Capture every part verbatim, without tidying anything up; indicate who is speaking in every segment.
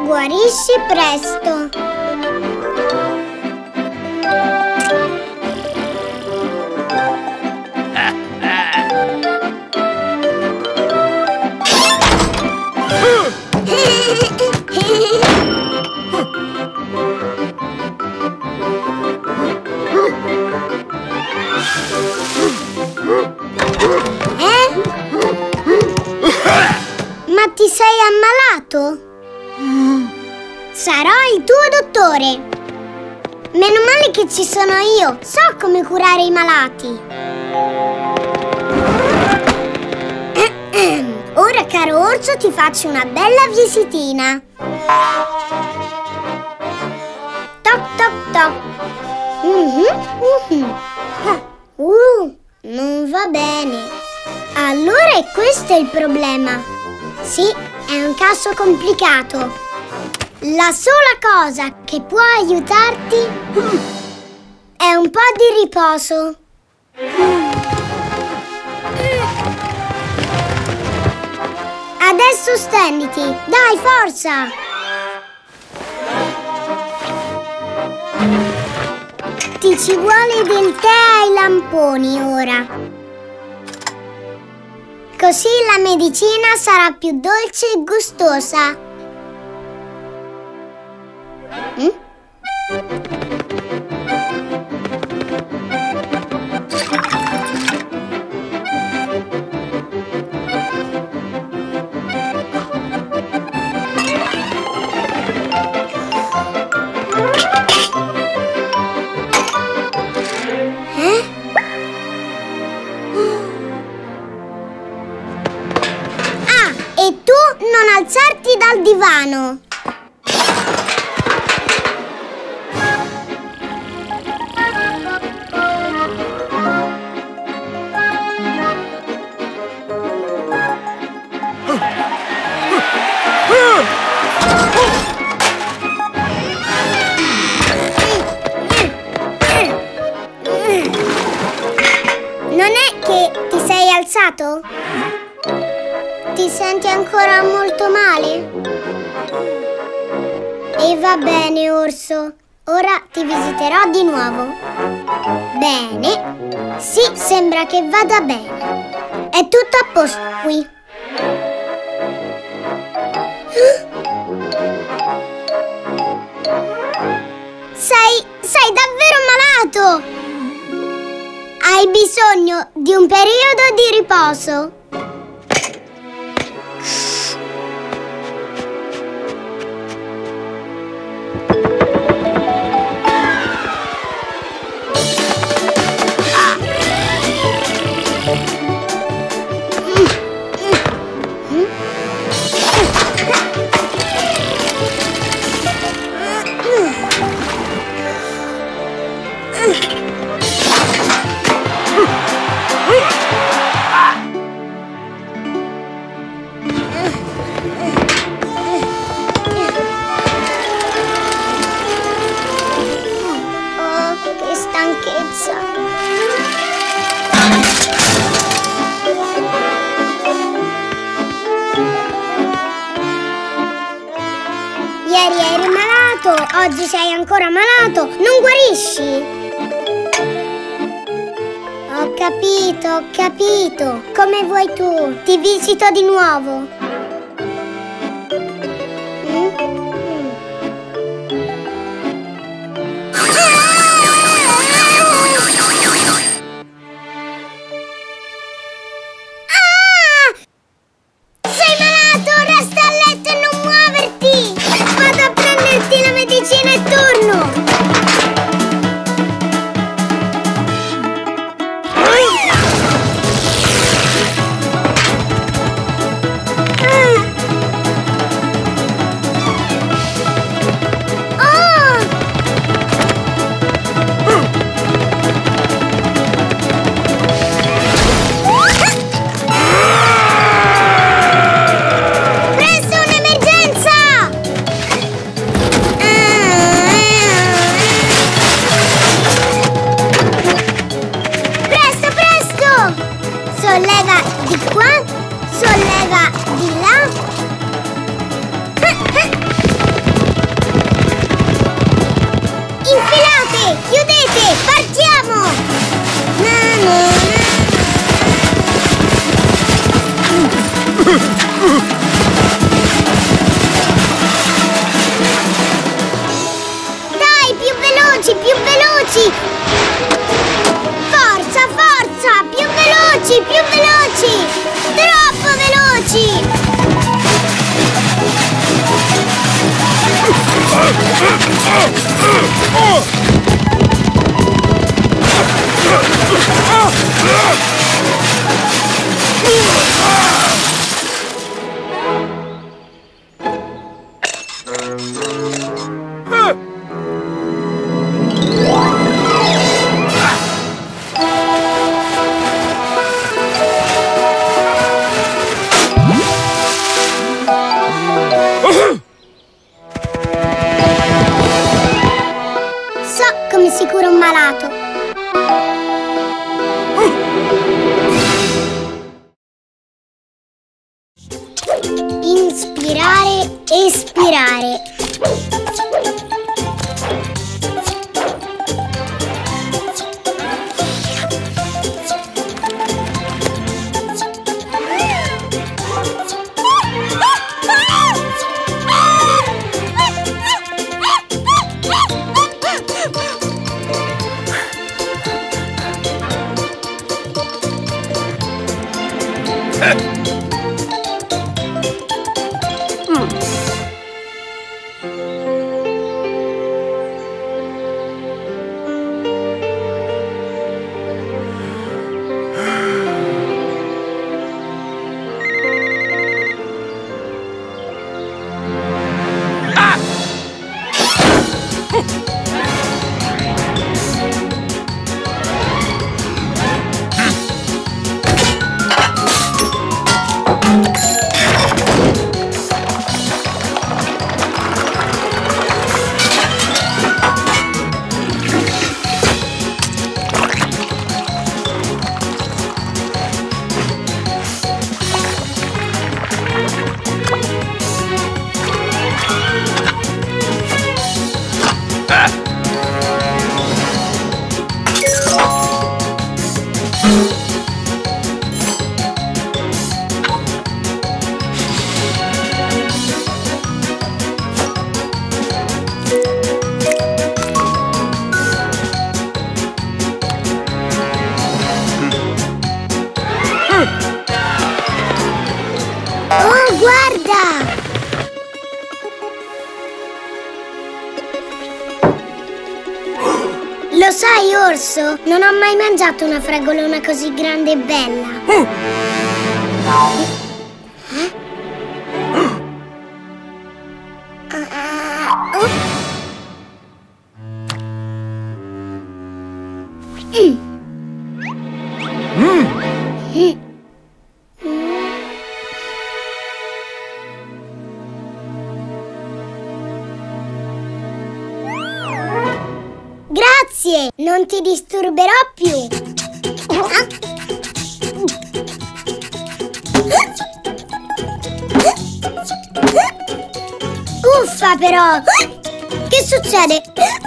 Speaker 1: Guarisci presto. Ma ti sei ammalato? Sarò il tuo dottore. Meno male che ci sono io. So come curare i malati. Ora, caro orso, ti faccio una bella visitina. Toc toc toc. Mm-hmm, mm-hmm. Uh, non va bene. Allora è questo il problema. Sì, è un caso complicato. La sola cosa che può aiutarti è un po' di riposo. Adesso stenditi, dai, forza! Ti ci vuole del tè ai lamponi ora. Così la medicina sarà più dolce e gustosa. Mm? Eh? Ah, e tu non alzarti dal divano. Non è che ti sei alzato? Ti senti ancora molto male? E va bene, orso. Ora ti visiterò di nuovo. Bene. Sì, sembra che vada bene. È tutto a posto qui. Sei... sei davvero malato! Hai bisogno di un periodo di riposo. Ieri eri malato, oggi sei ancora malato, non guarisci. Ho capito, ho capito. Come vuoi tu? Ti visito di nuovo. aiutiamoci! So come si cura un malato. Inspirare, espirare. Oh, guarda! Lo sai, orso? Non ho mai mangiato una fragolona così grande e bella. Eh? Uh, oh. Mm. Mm. Mm. Grazie, non ti disturberò più. Uffa però! Che succede?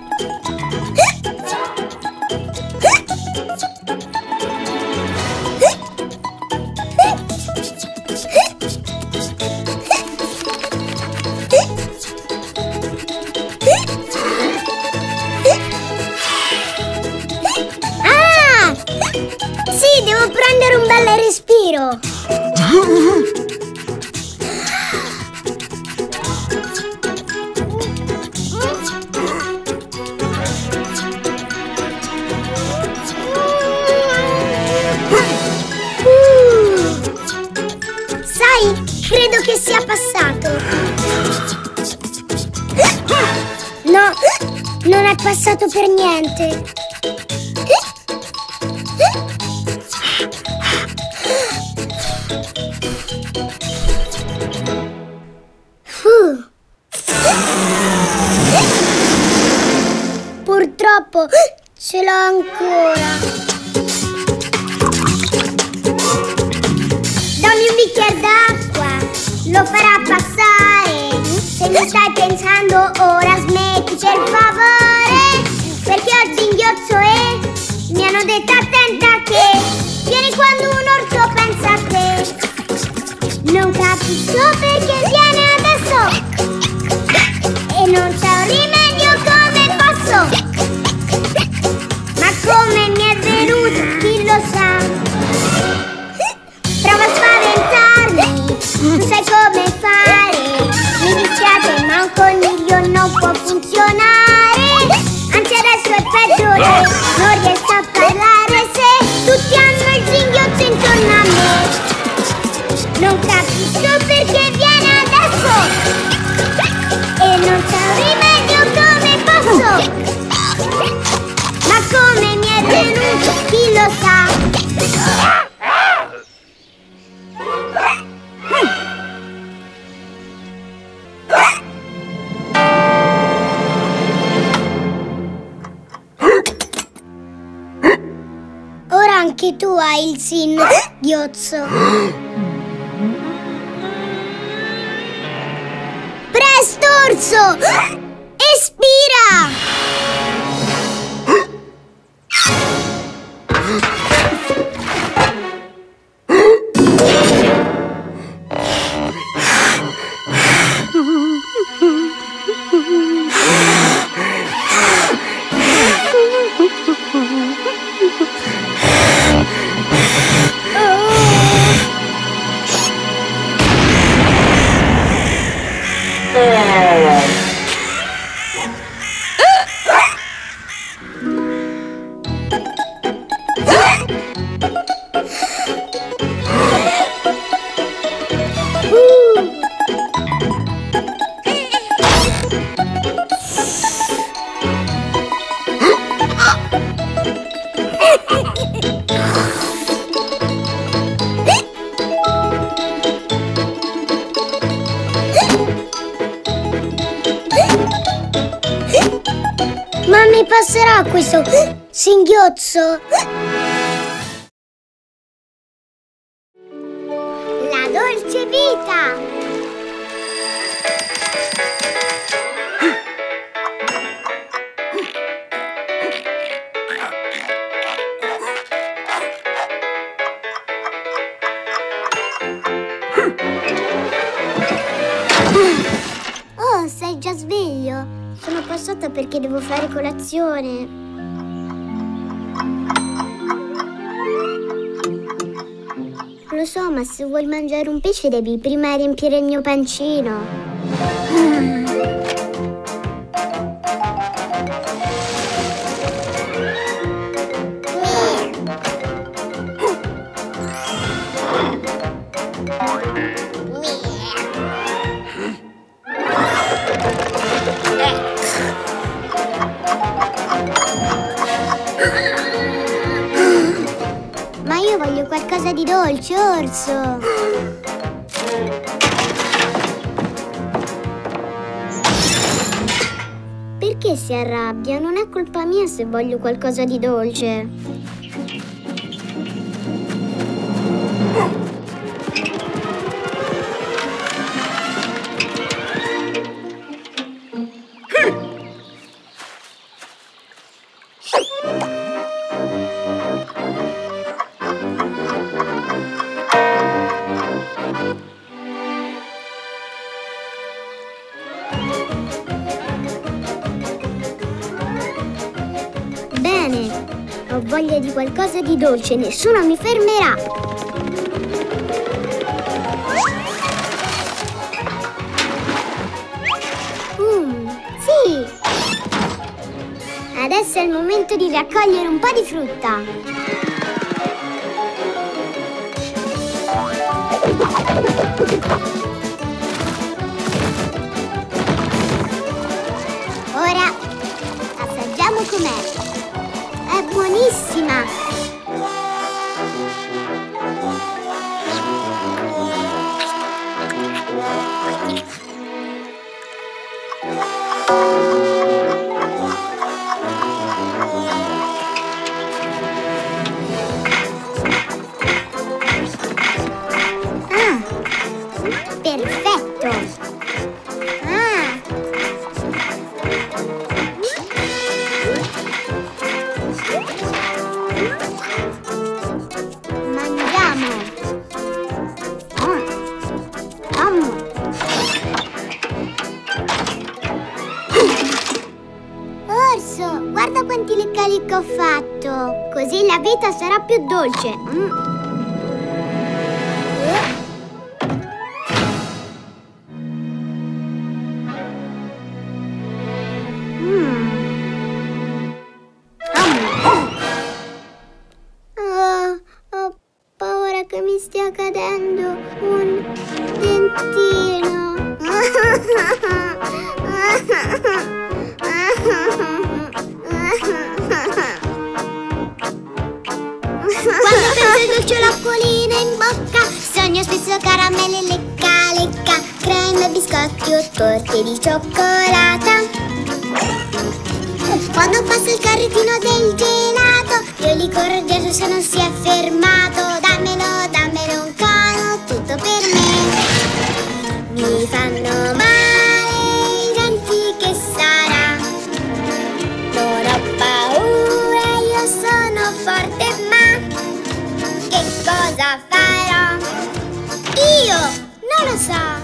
Speaker 1: Sì, devo prendere un bel respiro. Uh. Sai, credo che sia passato. No, non è passato per niente. Purtroppo ce l'ho ancora. Dammi un bicchiere d'acqua, lo farà passare. Se mi stai pensando ora smettici il favore, perché oggi inghiozzo e mi hanno detto attenta che vieni quando un orso pensa a te. Non capisco perché viene adesso e non c'è un rimedio, come posso? Ma come mi è venuto, chi lo sa? Prova a spaventarmi, Non capisco perché viene adesso! E non c'è un rimedio, come posso? Ma come mi è venuto, chi lo sa? Ora anche tu hai il singhiozzo. Presto, orso! Espira! Ma mi passerà questo singhiozzo? La dolce vita! Oh, sei già sveglio? Sono passata perché devo fare colazione. Lo so, ma se vuoi mangiare un pesce devi prima riempire il mio pancino. Ma io voglio qualcosa di dolce, orso! Perché si arrabbia? Non è colpa mia se voglio qualcosa di dolce. Bene, ho voglia di qualcosa di dolce, nessuno mi fermerà. Mm, sì! Adesso è il momento di raccogliere un po' di frutta. Ora assaggiamo com'è. È buonissima! Ah! Perfetto! Ah! Mangiamo! Mm. Mm. Orso, guarda quanti leccali che ho fatto! Così la vita sarà più dolce! Mm. Oh, ho paura che mi stia cadendo un Quando penso al dolce l'acquolina in bocca, sogno spesso caramelle lecca lecca, creme, biscotti o torte di cioccolata. Quando passa il carrettino del gelato, io lì corro dietro se non si è fermato. Dammelo, dammelo un cono, tutto per me. Mi fanno male i denti, che sarà? Non ho paura, io sono forte, ma che cosa farò? Io non lo so.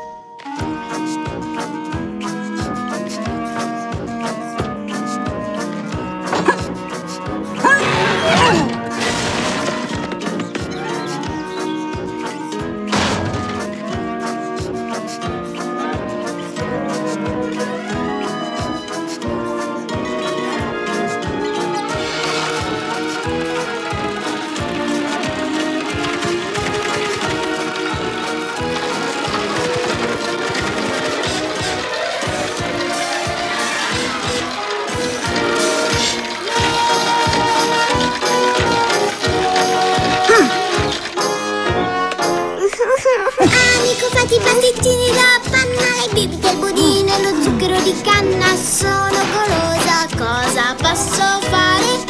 Speaker 1: Amico, fatti i pasticcini da panna, le bibite, il budino e lo zucchero di canna. Sono golosa, cosa posso fare?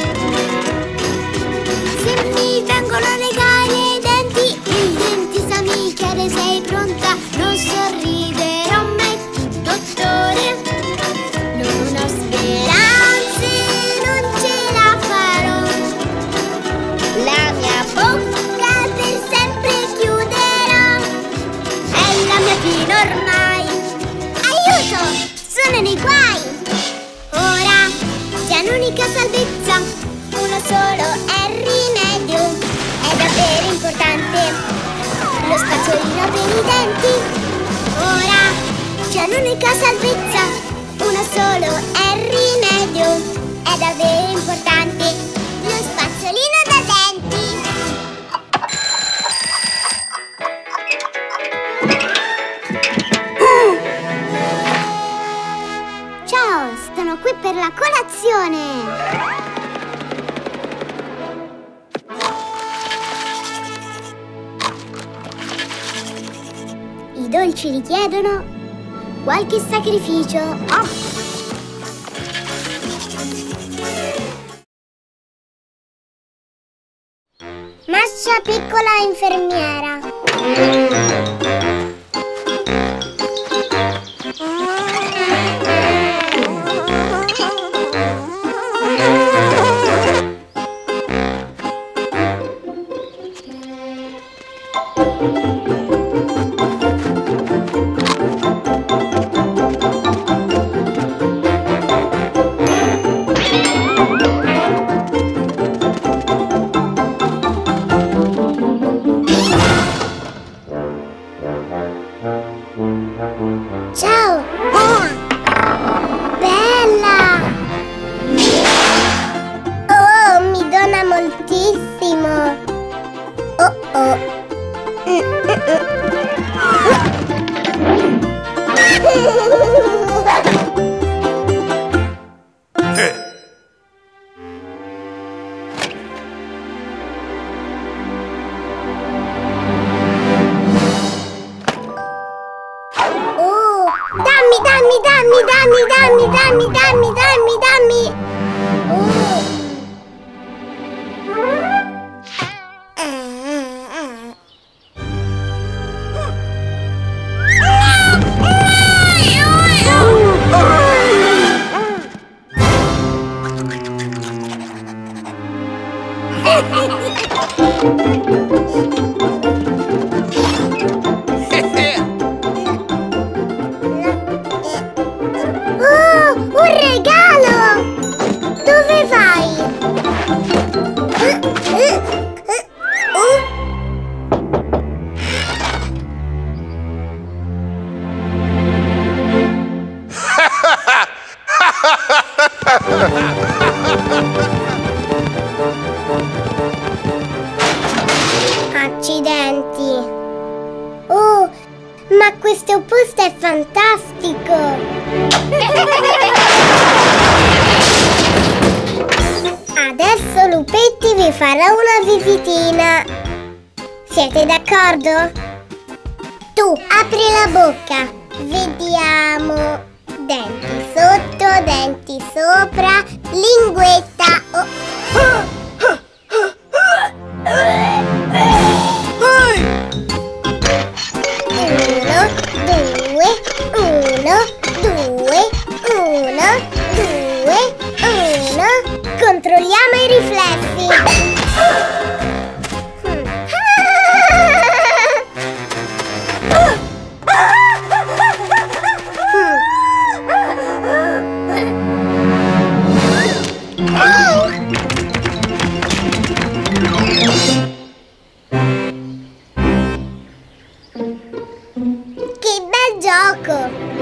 Speaker 1: Se mi vengono a negare i denti, il dentista mi chiede: sei pronta? Non sorriderò mai più, dottore. Non ho speranze, non ce la farò. La mia bocca per sempre chiuderò. È la mia fine ormai. Aiuto! Sono nei guai! Ora c'è un'unica salvezza, uno solo è il rimedio. È davvero importante lo spazzolino per i denti. Ora c'è un'unica salvezza, uno solo è il rimedio. È davvero importante lo spazzolino da denti. Ciao, sono qui per la colazione. I dolci richiedono qualche sacrificio. Oh. Mascia piccola infermiera. Ciao! Bella! Oh, mi dona moltissimo! Oh oh! Mm, mm, Dammi, dammi, dammi, dammi, dammi, dammi, dammi, dammi. Oh. Un regalo! Ma questo posto è fantastico! Adesso Lupetti vi farà una visitina. Siete d'accordo? Tu apri la bocca. Vediamo. Denti sotto, denti sopra, linguetta. Oh. Uno, due, uno, due, uno, due, uno. Controlliamo i riflessi. Che bel gioco!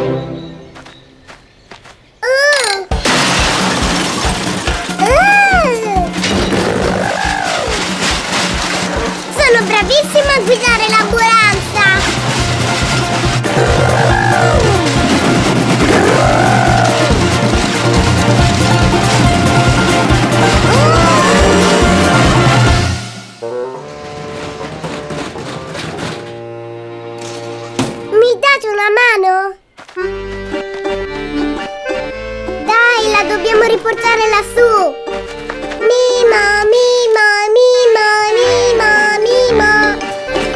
Speaker 1: Uh. Uh. Sono bravissima a guidare l'ambulanza! Mi date una mano? Dai, la dobbiamo riportare lassù! Mima, mima, mima, mima, mima!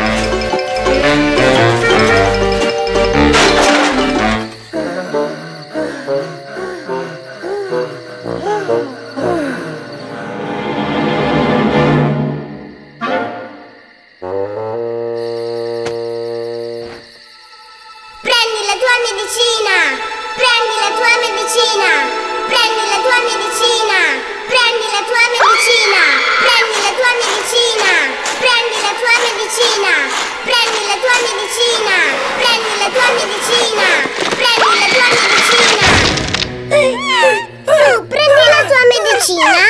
Speaker 1: Prendi la tua medicina! Prendi la tua medicina! Prendi la tua medicina! Prendi la tua medicina! Prendi la tua medicina! Prendi la tua medicina! Prendi la tua medicina! Prendi la tua medicina! Prendi la tua medicina! Su, prendi la tua medicina!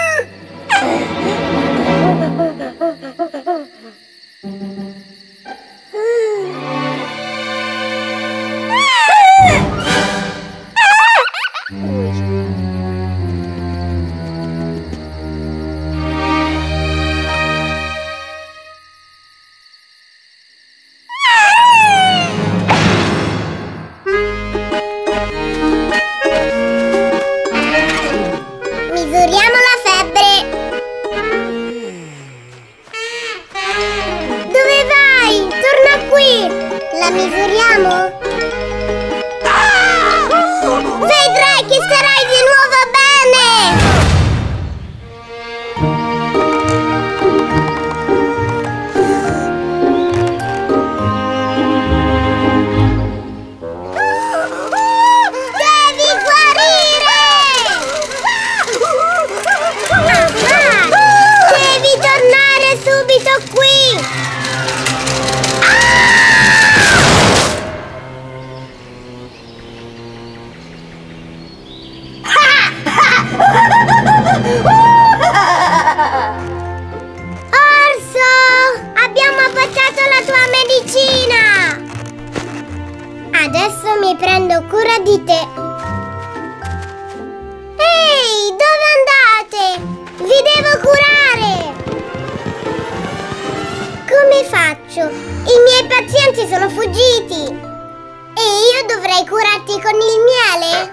Speaker 1: Misuriamo la febbre. Dove vai? Torna qui. La misuriamo? Vedrai che starai di nuovo bene. Devi guarire. Devi tornare subito qui! Orso! Abbiamo appoggiato la tua medicina! Adesso mi prendo cura di te! Ehi, dove andate? Vi devo curare! Come faccio? I miei pazienti sono fuggiti! E io dovrei curarti con il miele?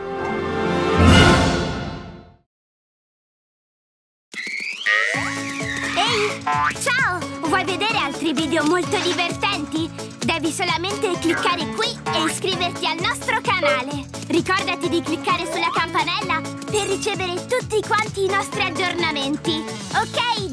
Speaker 2: Ehi, ciao! Vuoi vedere altri video molto divertenti? Devi solamente cliccare qui e iscriverti al nostro canale. Ricordati di cliccare sulla campanella per ricevere tutti quanti i nostri aggiornamenti. Ok?